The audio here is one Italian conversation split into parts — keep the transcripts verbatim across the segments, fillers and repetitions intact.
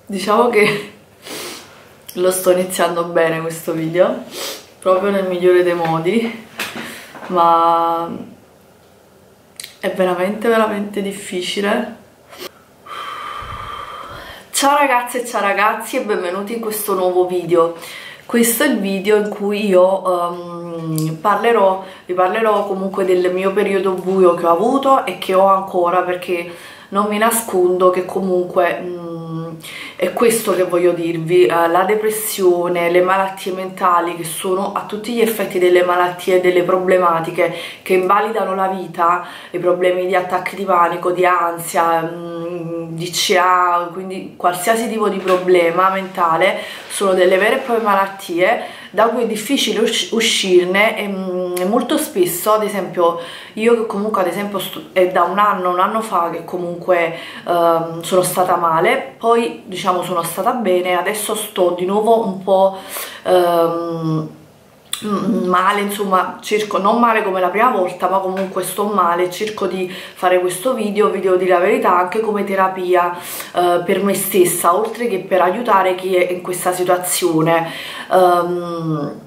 diciamo che lo sto iniziando bene questo video, proprio nel migliore dei modi, ma è veramente veramente difficile. Ciao ragazze e ciao ragazzi e benvenuti in questo nuovo video. Questo è il video in cui io um, parlerò, vi parlerò comunque del mio periodo buio che ho avuto e che ho ancora, perché non mi nascondo che comunque um, è questo che voglio dirvi. Uh, la depressione, le malattie mentali, che sono a tutti gli effetti delle malattie, delle problematiche che invalidano la vita, i problemi di attacchi di panico, di ansia, um, di C A, quindi qualsiasi tipo di problema mentale, sono delle vere e proprie malattie da cui è difficile uscirne e, e molto spesso, ad esempio io che comunque ad esempio è da un anno, un anno fa che comunque um, sono stata male, poi diciamo sono stata bene, adesso sto di nuovo un po' um, male, insomma cerco, non male come la prima volta, ma comunque sto male, cerco di fare questo video, vi devo dire la verità, anche come terapia eh, per me stessa, oltre che per aiutare chi è in questa situazione. Um,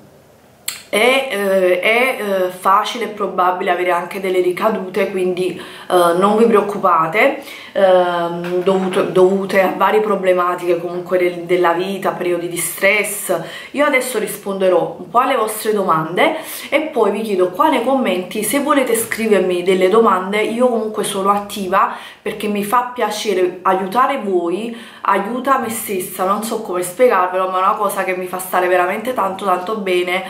È, eh, è eh, facile e probabile avere anche delle ricadute, quindi eh, non vi preoccupate, eh, dovute, dovute a varie problematiche comunque del, della vita, periodi di stress. Io adesso risponderò un po' alle vostre domande e poi vi chiedo qua nei commenti se volete scrivermi delle domande. Io comunque sono attiva perché mi fa piacere aiutare voi, aiuta me stessa, non so come spiegarvelo, ma è una cosa che mi fa stare veramente tanto tanto bene,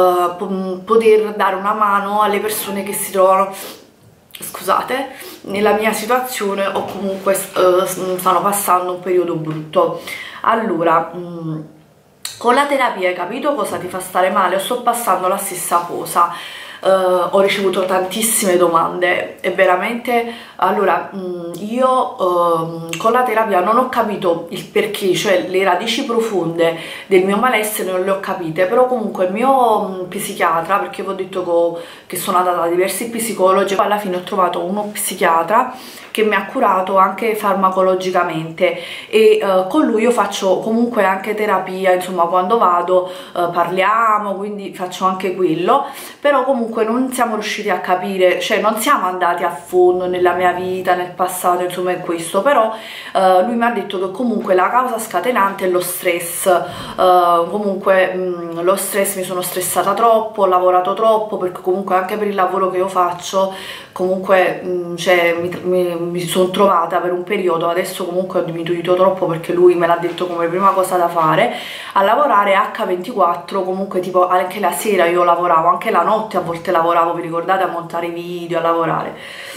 uh, poter dare una mano alle persone che si trovano, scusate, nella mia situazione o comunque uh, stanno passando un periodo brutto. Allora, mh, con la terapia hai capito cosa ti fa stare male? O sto passando la stessa cosa? Uh, ho ricevuto tantissime domande e veramente, allora mh, io uh, con la terapia non ho capito il perché, cioè le radici profonde del mio malessere non le ho capite, però comunque il mio mh, psichiatra, perché vi ho detto che, che sono andata da diversi psicologi, poi alla fine ho trovato uno psichiatra che mi ha curato anche farmacologicamente e uh, con lui io faccio comunque anche terapia, insomma quando vado uh, parliamo, quindi faccio anche quello, però comunque non siamo riusciti a capire, cioè non siamo andati a fondo nella mia vita, nel passato, insomma in questo, però uh, lui mi ha detto che comunque la causa scatenante è lo stress, uh, comunque mh, lo stress, mi sono stressata troppo, ho lavorato troppo, perché comunque anche per il lavoro che io faccio comunque mh, cioè, mi, mi, mi sono trovata per un periodo, adesso comunque ho diminuito troppo perché lui me l'ha detto come prima cosa da fare, a lavorare acca ventiquattro, comunque tipo anche la sera io lavoravo, anche la notte a volte lavoravo, vi ricordate, a montare video, a lavorare.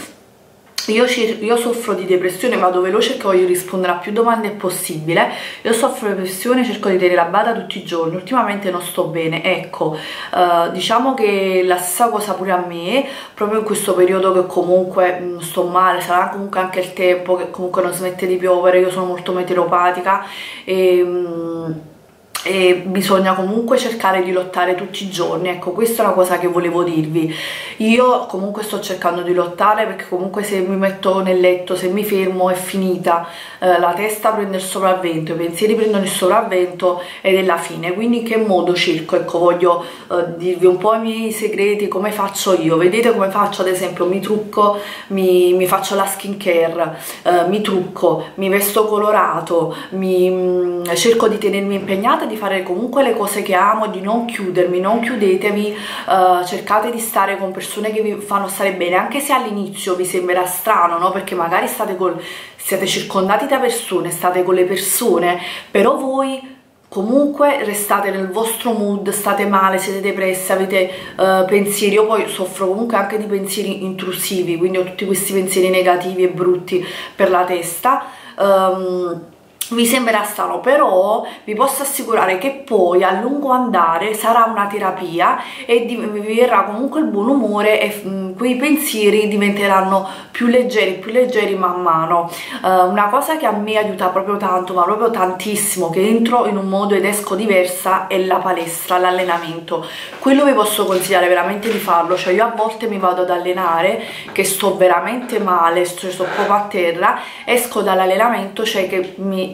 Io, io soffro di depressione, vado veloce che voglio rispondere a più domande possibile. Io soffro di depressione, cerco di tenere la bada tutti i giorni, ultimamente non sto bene, ecco, uh, diciamo che la stessa cosa pure a me, proprio in questo periodo che comunque mh, sto male, sarà comunque anche il tempo che comunque non smette di piovere, io sono molto meteoropatica e... Mh, e bisogna comunque cercare di lottare tutti i giorni, ecco, questa è una cosa che volevo dirvi. Io comunque sto cercando di lottare, perché comunque se mi metto nel letto, se mi fermo è finita, eh, la testa prende il sopravvento, i pensieri prendono il sopravvento ed è la fine. Quindi in che modo cerco, ecco, voglio eh, dirvi un po' i miei segreti, come faccio io. Vedete come faccio, ad esempio mi trucco, mi, mi faccio la skin care, eh, mi trucco, mi vesto colorato, mi, mh, cerco di tenermi impegnata, di fare comunque le cose che amo, di non chiudermi, non chiudetevi, uh, cercate di stare con persone che vi fanno stare bene, anche se all'inizio vi sembrerà strano, no? Perché magari state col, siete circondati da persone, state con le persone, però voi comunque restate nel vostro mood, state male, siete depressi, avete uh, pensieri. Io poi soffro comunque anche di pensieri intrusivi, quindi ho tutti questi pensieri negativi e brutti per la testa. Um, vi sembrerà strano, però vi posso assicurare che poi a lungo andare sarà una terapia e vi verrà comunque il buon umore e mh, quei pensieri diventeranno più leggeri, più leggeri man mano. Uh, una cosa che a me aiuta proprio tanto, ma proprio tantissimo, che entro in un modo ed esco diversa, è la palestra, l'allenamento. Quello vi posso consigliare veramente di farlo, cioè io a volte mi vado ad allenare che sto veramente male, cioè sto proprio a terra, esco dall'allenamento, cioè che mi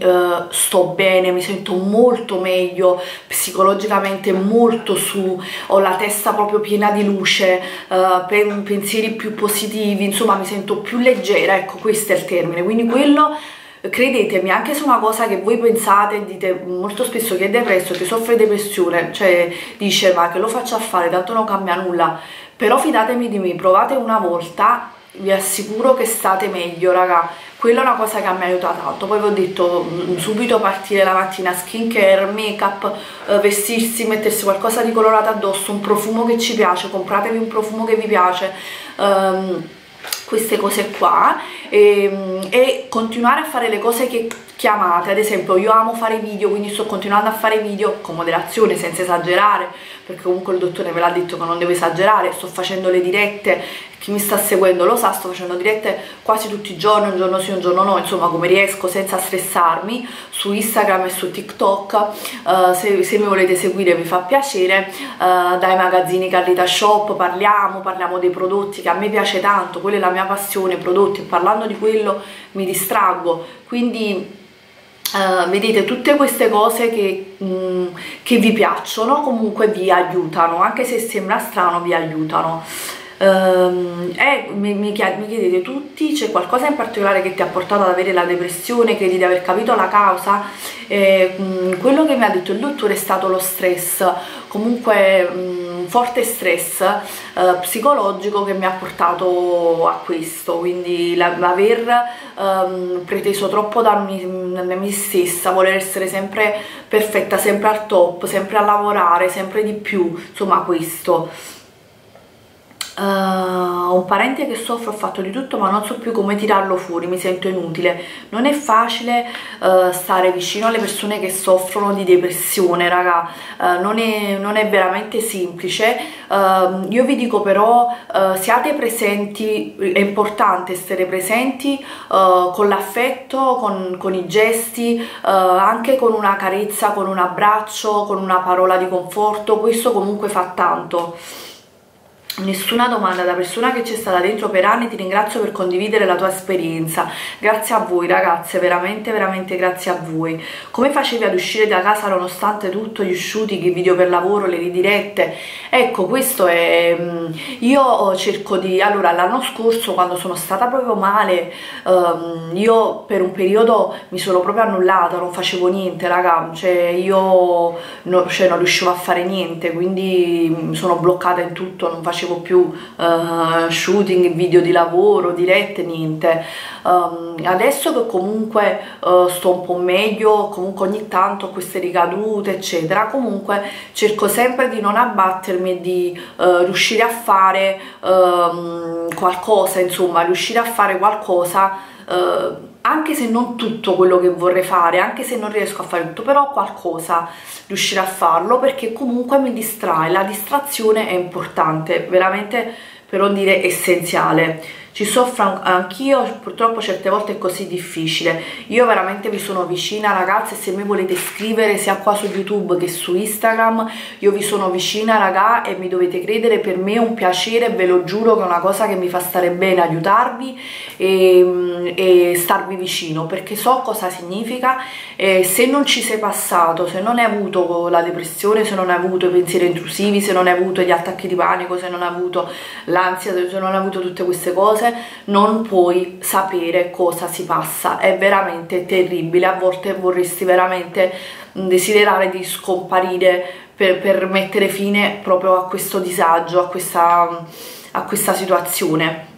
eh, sto bene, mi sento molto meglio, psicologicamente molto su, ho la testa proprio piena di luce, eh, pensieri più positivi, insomma mi sento più leggera, ecco, questo è il termine. Quindi quello, credetemi, anche se una cosa che voi pensate, dite molto spesso chi è depresso, che soffre di depressione, cioè dice ma che lo faccio a fare, tanto non cambia nulla, però fidatemi di me, provate una volta, vi assicuro che state meglio, raga. Quella è una cosa che mi ha aiutato tanto. Poi vi ho detto, subito partire la mattina, skincare, make up, eh, vestirsi, mettersi qualcosa di colorato addosso, un profumo che ci piace, compratevi un profumo che vi piace, um, queste cose qua, e, e continuare a fare le cose che chiamate. Ad esempio io amo fare video, quindi sto continuando a fare video con moderazione, senza esagerare, perché comunque il dottore me l'ha detto che non devo esagerare. Sto facendo le dirette, chi mi sta seguendo lo sa, sto facendo dirette quasi tutti i giorni, un giorno sì, un giorno no, insomma come riesco, senza stressarmi, su Instagram e su TikTok. Uh, se, se mi volete seguire mi fa piacere, uh, dai magazzini Carlita Shop parliamo, parliamo dei prodotti che a me piace tanto, quella è la mia passione, prodotti, e parlando di quello mi distraggo, quindi Uh, vedete, tutte queste cose che, mm, che vi piacciono comunque vi aiutano, anche se sembra strano, vi aiutano. Uh, e mi, mi, chied mi chiedete tutti, c'è qualcosa in particolare che ti ha portato ad avere la depressione, credi di aver capito la causa? Eh, mh, quello che mi ha detto il dottore è stato lo stress, comunque mh, forte stress eh, psicologico, che mi ha portato a questo, quindi l'aver ehm, preteso troppo da me, da me stessa, voler essere sempre perfetta, sempre al top, sempre a lavorare, sempre di più, insomma questo. Uh, un parente che soffre, ho fatto di tutto ma non so più come tirarlo fuori, mi sento inutile. Non è facile uh, stare vicino alle persone che soffrono di depressione, raga, uh, non, è, non è veramente semplice. Uh, io vi dico però, uh, siate presenti, è importante essere presenti uh, con l'affetto, con, con i gesti, uh, anche con una carezza, con un abbraccio, con una parola di conforto, questo comunque fa tanto. Nessuna domanda, da persona che c'è stata dentro per anni, ti ringrazio per condividere la tua esperienza. Grazie a voi ragazze, veramente veramente grazie a voi. Come facevi ad uscire da casa nonostante tutto, gli shooting, i video per lavoro, le ridirette? Ecco, questo è... io cerco di... Allora, l'anno scorso quando sono stata proprio male, um, io per un periodo mi sono proprio annullata, non facevo niente, raga, cioè io no, cioè non riuscivo a fare niente, quindi mi sono bloccata in tutto, non facevo più uh, shooting, video di lavoro, dirette, niente. Um, adesso che comunque uh, sto un po' meglio, comunque ogni tanto ho queste ricadute eccetera, comunque cerco sempre di non abbattermi e di uh, riuscire a fare um, qualcosa, insomma riuscire a fare qualcosa, uh, anche se non tutto quello che vorrei fare, anche se non riesco a fare tutto, però qualcosa riuscire a farlo, perché comunque mi distrae. La distrazione è importante, veramente, per non dire essenziale. Ci soffro anch'io, purtroppo certe volte è così difficile. Io veramente vi sono vicina ragazze, se mi volete scrivere sia qua su YouTube che su Instagram, io vi sono vicina raga, e mi dovete credere, per me è un piacere, ve lo giuro che è una cosa che mi fa stare bene, aiutarvi e, e starvi vicino, perché so cosa significa. E se non ci sei passato, se non hai avuto la depressione, se non hai avuto i pensieri intrusivi, se non hai avuto gli attacchi di panico, se non hai avuto l'ansia, se non hai avuto tutte queste cose, non puoi sapere cosa si passa. È veramente terribile, a volte vorresti veramente desiderare di scomparire per, per mettere fine proprio a questo disagio, a questa, a questa situazione.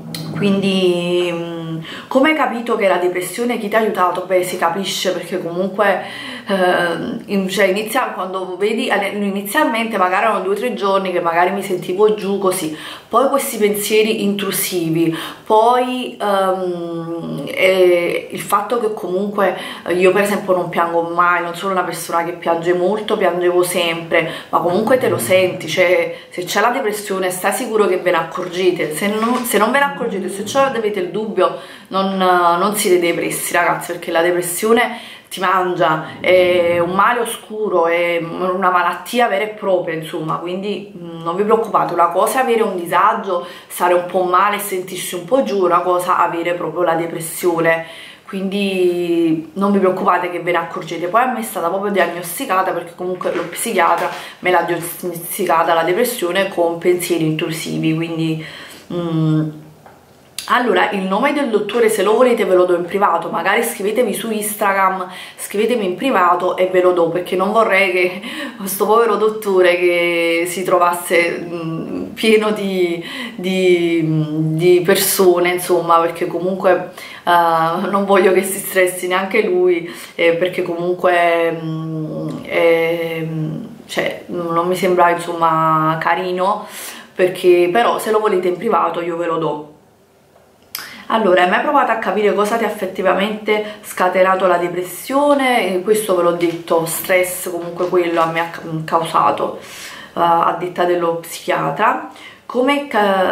Quindi come hai capito che la depressione, chi ti ha aiutato? Beh, si capisce, perché comunque eh, cioè inizia, quando vedi inizialmente magari erano due o tre giorni che magari mi sentivo giù così, poi questi pensieri intrusivi, poi um, eh, il fatto che comunque io per esempio non piango mai, non sono una persona che piange molto, piangevo sempre, ma comunque te lo senti, cioè se c'è la depressione stai sicuro che ve ne accorgete, se non, se non ve ne accorgete, se ce avete il dubbio, non, non siete depressi ragazzi, perché la depressione ti mangia, è un male oscuro, è una malattia vera e propria, insomma, quindi non vi preoccupate. Una cosa è avere un disagio, stare un po' male e sentirsi un po' giù, una cosa è avere proprio la depressione, quindi non vi preoccupate che ve ne accorgete. Poi a me è stata proprio diagnosticata, perché comunque lo psichiatra me l'ha diagnosticata la depressione con pensieri intrusivi, quindi mm, allora, il nome del dottore, se lo volete ve lo do in privato, magari scrivetemi su Instagram, scrivetemi in privato e ve lo do, perché non vorrei che questo povero dottore che si trovasse mh, pieno di, di, di persone, insomma, perché comunque uh, non voglio che si stressi neanche lui, eh, perché comunque mh, eh, cioè, non mi sembra, insomma, carino, perché però se lo volete in privato io ve lo do. Allora, hai mai provato a capire cosa ti ha effettivamente scatenato la depressione? E questo ve l'ho detto, stress, comunque quello mi ha causato, uh, a detta dello psichiatra. Come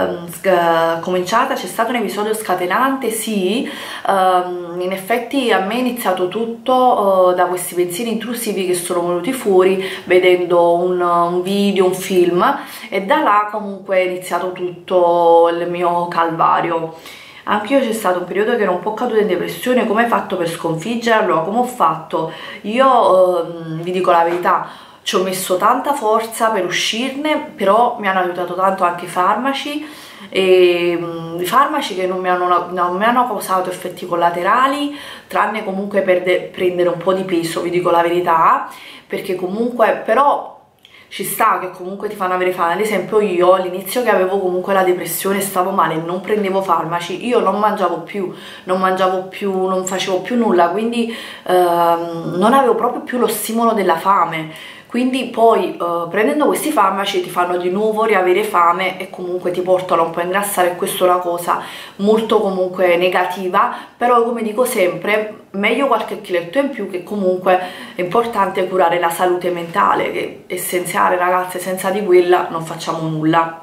è cominciata? C'è stato un episodio scatenante? Sì, um, in effetti a me è iniziato tutto uh, da questi pensieri intrusivi che sono venuti fuori vedendo un, un video, un film, e da là comunque è iniziato tutto il mio calvario. Anche io c'è stato un periodo che ero un po' caduta in depressione. Come hai fatto per sconfiggerlo? Come ho fatto? Io ehm, vi dico la verità, ci ho messo tanta forza per uscirne, però mi hanno aiutato tanto anche i farmaci, e mh, i farmaci che non mi, hanno, non mi hanno causato effetti collaterali, tranne comunque per prendere un po' di peso, vi dico la verità, perché comunque però ci sta che comunque ti fanno avere fame. Ad esempio io all'inizio, che avevo comunque la depressione, stavo male, non prendevo farmaci, io non mangiavo più, non mangiavo più, non facevo più nulla, quindi ehm, non avevo proprio più lo stimolo della fame. Quindi poi eh, prendendo questi farmaci ti fanno di nuovo riavere fame e comunque ti portano un po' a ingrassare, e questa è una cosa molto comunque negativa. Però, come dico sempre, meglio qualche chiletto in più, che comunque è importante curare la salute mentale, che è essenziale, ragazze, senza di quella non facciamo nulla.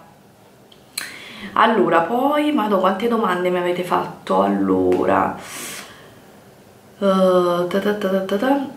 Allora, poi, madò, quante domande mi avete fatto. Allora, uh, ta ta ta ta ta.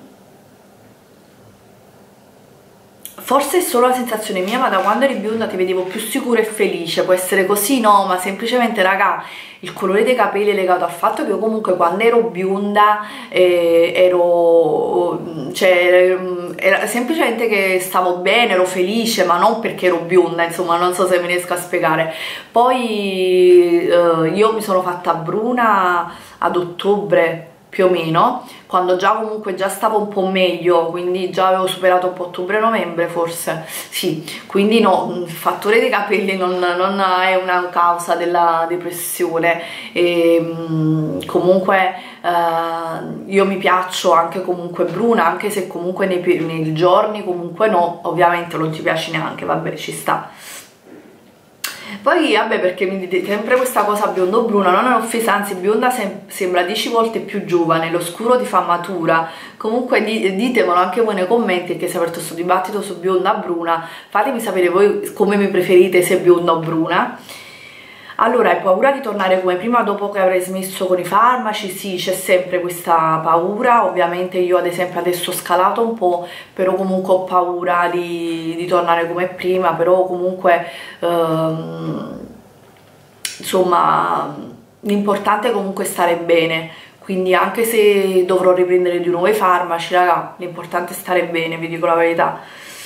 Forse è solo la sensazione mia, ma da quando eri bionda ti vedevo più sicura e felice. Può essere così? No, ma semplicemente, raga, il colore dei capelli è legato al fatto che io comunque quando ero bionda eh, ero, cioè, era semplicemente che stavo bene, ero felice, ma non perché ero bionda, insomma, non so se mi riesco a spiegare. Poi eh, io mi sono fatta bruna ad ottobre, più o meno, quando già comunque già stavo un po' meglio, quindi già avevo superato un po' ottobre-novembre forse, sì, quindi no, il fattore dei capelli non, non è una causa della depressione. E comunque eh, io mi piaccio anche comunque bruna, anche se comunque nei, nei giorni comunque no, ovviamente non ti piace neanche, vabbè, ci sta. Poi vabbè, perché mi dite sempre questa cosa biondo bruna, non è un'offesa, anzi bionda sem sembra dieci volte più giovane, lo scuro ti fa matura. Comunque di ditemelo anche voi nei commenti, che se aperto questo dibattito su bionda o bruna, fatemi sapere voi come mi preferite, se bionda o bruna. Allora, hai paura di tornare come prima dopo che avrai smesso con i farmaci? Sì, c'è sempre questa paura. Ovviamente io ad esempio adesso ho scalato un po', però comunque ho paura di, di tornare come prima, però comunque ehm, insomma l'importante è comunque stare bene, quindi anche se dovrò riprendere di nuovo i farmaci, raga, l'importante è stare bene, vi dico la verità.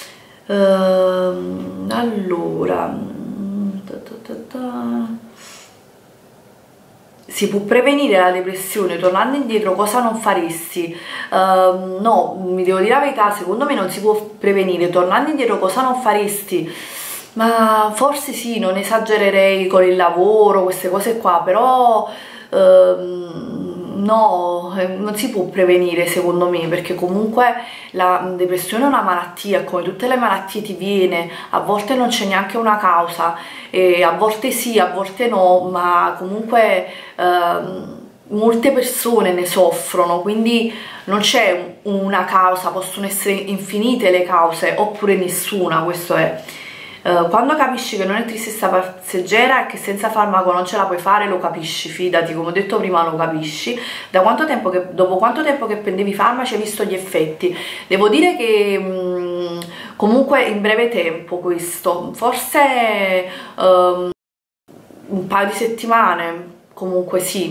Ehm, allora... Si può prevenire la depressione tornando indietro? Cosa non faresti? Uh, no, mi devo dire la verità, secondo me non si può prevenire. Tornando indietro cosa non faresti? Ma forse sì, non esagererei con il lavoro, queste cose qua, però uh, no, non si può prevenire secondo me, perché comunque la depressione è una malattia, come tutte le malattie ti viene, a volte non c'è neanche una causa, e a volte sì, a volte no, ma comunque ehm, molte persone ne soffrono, quindi non c'è una causa, possono essere infinite le cause oppure nessuna, questo è. Uh, quando capisci che non è tristezza passeggera e che senza farmaco non ce la puoi fare, lo capisci, fidati, come ho detto prima, lo capisci. Da quanto tempo che, dopo quanto tempo che prendevi farmaci hai visto gli effetti? Devo dire che mh, comunque in breve tempo questo, forse um, un paio di settimane, comunque sì.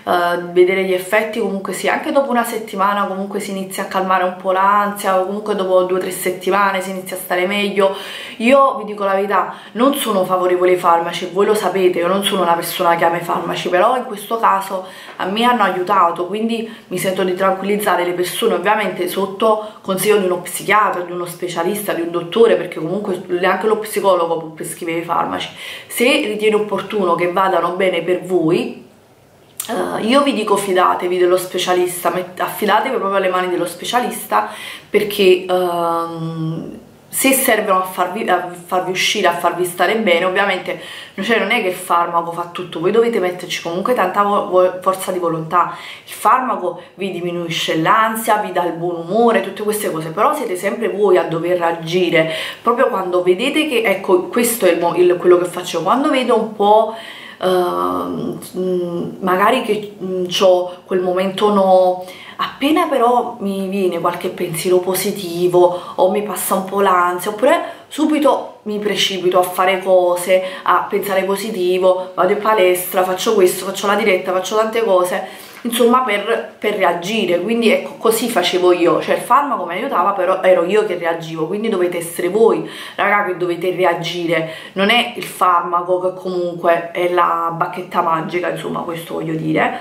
uh, vedere gli effetti comunque sì, anche dopo una settimana comunque si inizia a calmare un po' l'ansia, o comunque dopo due o tre settimane si inizia a stare meglio. Io vi dico la verità, non sono favorevole ai farmaci, voi lo sapete, io non sono una persona che ama i farmaci, però in questo caso a me hanno aiutato, quindi mi sento di tranquillizzare le persone, ovviamente sotto consiglio di uno psichiatra, di uno specialista, di un dottore, perché comunque anche lo psicologo può prescrivere i farmaci. Se ritiene opportuno che vadano bene per voi, Uh, io vi dico fidatevi dello specialista, affidatevi proprio alle mani dello specialista, perché uh, se servono a farvi, a farvi uscire, a farvi stare bene, ovviamente cioè non è che il farmaco fa tutto, voi dovete metterci comunque tanta vo forza di volontà. Il farmaco vi diminuisce l'ansia, vi dà il buon umore, tutte queste cose, però siete sempre voi a dover agire, proprio quando vedete che, ecco, questo è il, il, quello che faccio, quando vedo un po' Uh, magari che ho quel momento no, appena però mi viene qualche pensiero positivo o mi passa un po' l'ansia, oppure subito mi precipito a fare cose, a pensare positivo, vado in palestra, faccio questo, faccio la diretta, faccio tante cose, insomma, per, per reagire. Quindi ecco, così facevo io, cioè il farmaco mi aiutava, però ero io che reagivo, quindi dovete essere voi, raga, che dovete reagire, non è il farmaco che comunque è la bacchetta magica, insomma, questo voglio dire.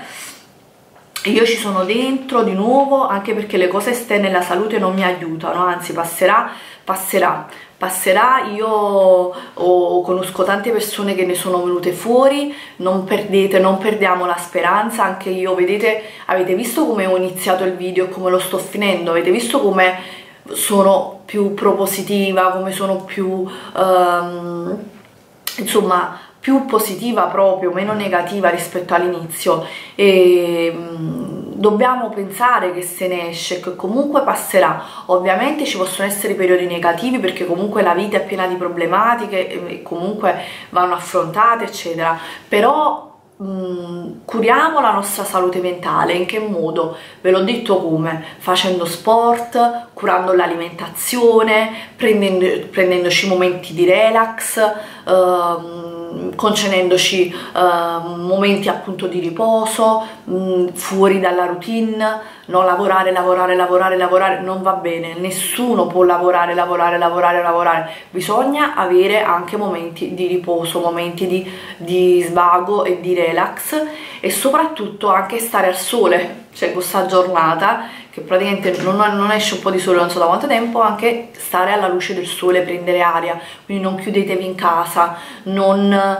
Io ci sono dentro di nuovo, anche perché le cose esterne alla salute non mi aiutano, anzi passerà, passerà, passerà. Io oh, conosco tante persone che ne sono venute fuori, non perdete, non perdiamo la speranza, anche io, vedete, avete visto come ho iniziato il video e come lo sto finendo, avete visto come sono più propositiva, come sono più, um, insomma, più positiva proprio, meno negativa rispetto all'inizio, e mh, dobbiamo pensare che se ne esce, che comunque passerà. Ovviamente ci possono essere periodi negativi, perché comunque la vita è piena di problematiche e comunque vanno affrontate eccetera, però mh, curiamo la nostra salute mentale. In che modo? Ve l'ho detto come: facendo sport, curando l'alimentazione, prendendo, prendendoci momenti di relax, ehm, concedendoci uh, momenti appunto di riposo, mh, fuori dalla routine. Non lavorare, lavorare, lavorare, lavorare non va bene, nessuno può lavorare, lavorare, lavorare, lavorare, bisogna avere anche momenti di riposo, momenti di, di svago e di relax, e soprattutto anche stare al sole, cioè questa giornata che praticamente non, non esce un po' di sole non so da quanto tempo, anche stare alla luce del sole, prendere aria, quindi non chiudetevi in casa, non...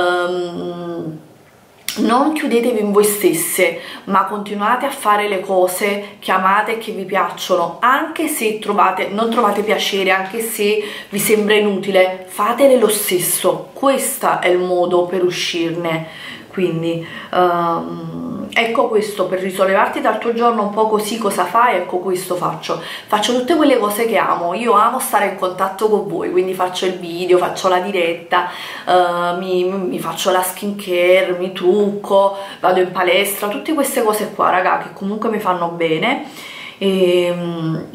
Um, non chiudetevi in voi stesse, ma continuate a fare le cose che amate e che vi piacciono, anche se trovate, non trovate piacere, anche se vi sembra inutile, fatele lo stesso. Questo è il modo per uscirne. Quindi um, ecco, questo per risollevarti dal tuo giorno un po' così, cosa fai? Ecco, questo faccio faccio tutte quelle cose che amo. Io amo stare in contatto con voi, quindi faccio il video, faccio la diretta, uh, mi, mi faccio la skincare, mi trucco, vado in palestra, tutte queste cose qua, raga, che comunque mi fanno bene. E um,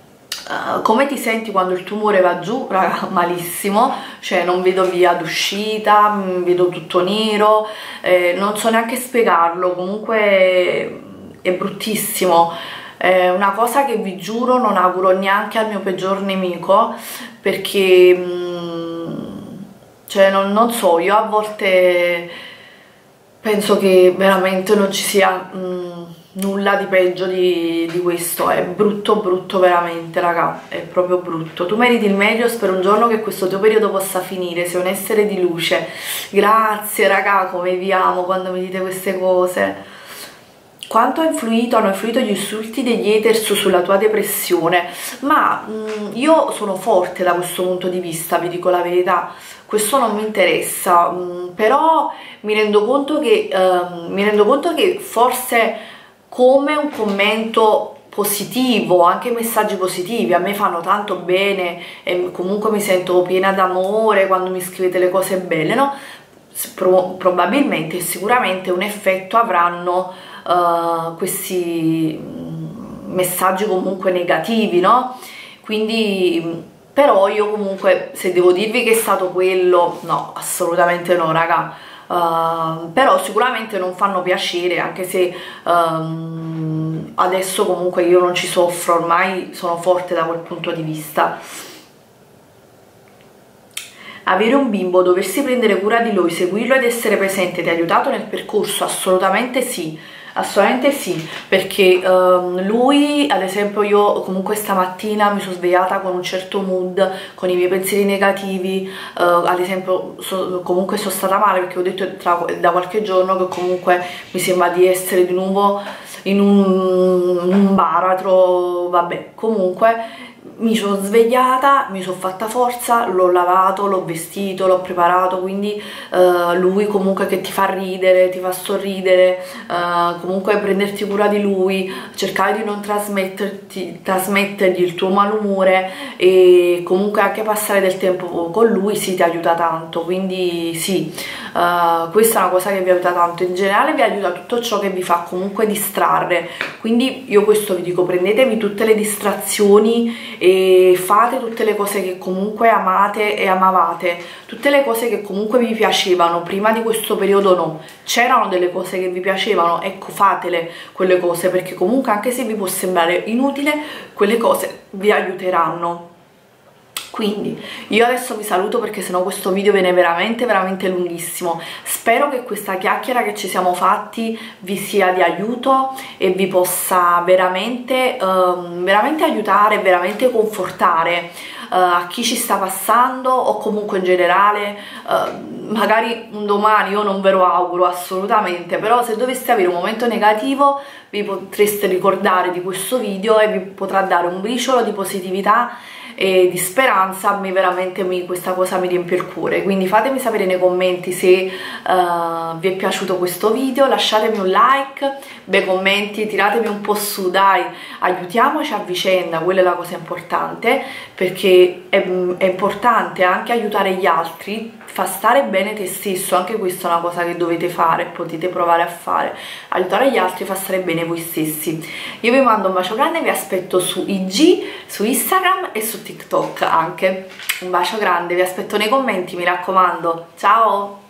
Uh, come ti senti quando il tumore va giù? Raga, malissimo, cioè non vedo via d'uscita, vedo tutto nero, eh, non so neanche spiegarlo, comunque è bruttissimo, è una cosa che vi giuro non auguro neanche al mio peggior nemico, perché mh, cioè non, non so, io a volte penso che veramente non ci sia mh, nulla di peggio di, di questo. È brutto brutto veramente, raga, è proprio brutto. Tu meriti il meglio, spero un giorno che questo tuo periodo possa finire, sei un essere di luce. Grazie raga, come vi amo quando mi dite queste cose. Quanto ha influito, hanno influito gli insulti degli haters sulla tua depressione? Ma mh, io sono forte da questo punto di vista, vi dico la verità, questo non mi interessa, mh, però mi rendo conto che, uh, mi rendo conto che forse come un commento positivo, anche messaggi positivi a me fanno tanto bene e comunque mi sento piena d'amore quando mi scrivete le cose belle, no? Pro probabilmente, sicuramente un effetto avranno uh, questi messaggi comunque negativi, no? Quindi, però io comunque, se devo dirvi che è stato quello, no, assolutamente no, raga. uh, però sicuramente non fanno piacere, anche se um, adesso comunque io non ci soffro, ormai sono forte da quel punto di vista. Avere un bimbo, doversi prendere cura di lui, seguirlo ed essere presente ti ha aiutato nel percorso? Assolutamente sì, assolutamente sì, perché um, lui, ad esempio, io comunque stamattina mi sono svegliata con un certo mood, con i miei pensieri negativi, uh, ad esempio so, comunque sono stata male perché ho detto tra, da qualche giorno che comunque mi sembra di essere di nuovo in un, un baratro, vabbè, comunque mi sono svegliata, mi sono fatta forza, l'ho lavato, l'ho vestito, l'ho preparato, quindi uh, lui comunque che ti fa ridere, ti fa sorridere, uh, comunque prenderti cura di lui, cercare di non trasmetterti, trasmettergli il tuo malumore e comunque anche passare del tempo con lui sì ti aiuta tanto, quindi sì, uh, questa è una cosa che vi aiuta tanto. In generale vi aiuta tutto ciò che vi fa comunque distrarre, quindi io questo vi dico, prendetevi tutte le distrazioni e fate tutte le cose che comunque amate e amavate, tutte le cose che comunque vi piacevano prima di questo periodo. No, c'erano delle cose che vi piacevano, ecco, fatele quelle cose, perché comunque anche se vi può sembrare inutile, quelle cose vi aiuteranno. Quindi io adesso vi saluto perché sennò questo video viene veramente veramente lunghissimo. Spero che questa chiacchiera che ci siamo fatti vi sia di aiuto e vi possa veramente um, veramente aiutare, veramente confortare uh, a chi ci sta passando, o comunque in generale. Uh, magari un domani, io non ve lo auguro assolutamente, però se doveste avere un momento negativo vi potreste ricordare di questo video e vi potrà dare un briciolo di positività e di speranza. A me veramente mi, questa cosa mi riempie il cuore, quindi fatemi sapere nei commenti se uh, vi è piaciuto questo video, lasciatemi un like, bei commenti, tiratemi un po' su, dai, aiutiamoci a vicenda, quella è la cosa importante, perché è, è importante anche aiutare gli altri, fa stare bene te stesso, anche questa è una cosa che dovete fare, potete provare a fare, aiutare gli altri fa stare bene voi stessi. Io vi mando un bacio grande, vi aspetto su I G, su Instagram e su TikTok anche. Un bacio grande, vi aspetto nei commenti, mi raccomando. Ciao!